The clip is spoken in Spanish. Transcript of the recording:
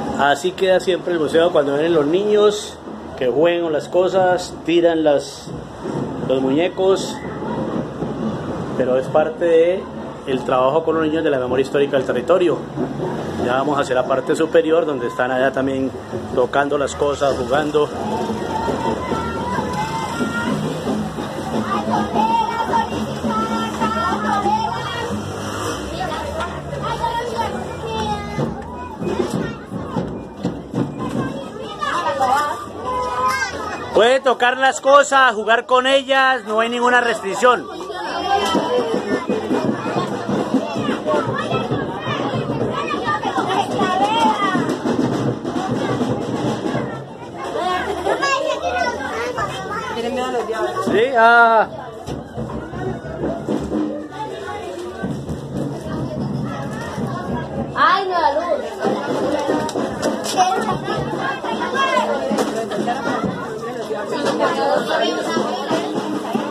Así queda siempre el museo cuando vienen los niños que juegan con las cosas, tiran los muñecos, pero es parte de el trabajo con los niños de la memoria histórica del territorio. Ya vamos hacia la parte superior donde están allá también tocando las cosas, jugando. Puede tocar las cosas, jugar con ellas, no hay ninguna restricción. ¿Tienen miedo a los diablos? Sí, ¡Ay, no, la luz!